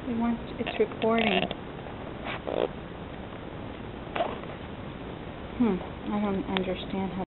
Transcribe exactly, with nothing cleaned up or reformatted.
It wants, it's recording. Hmm, I don't understand how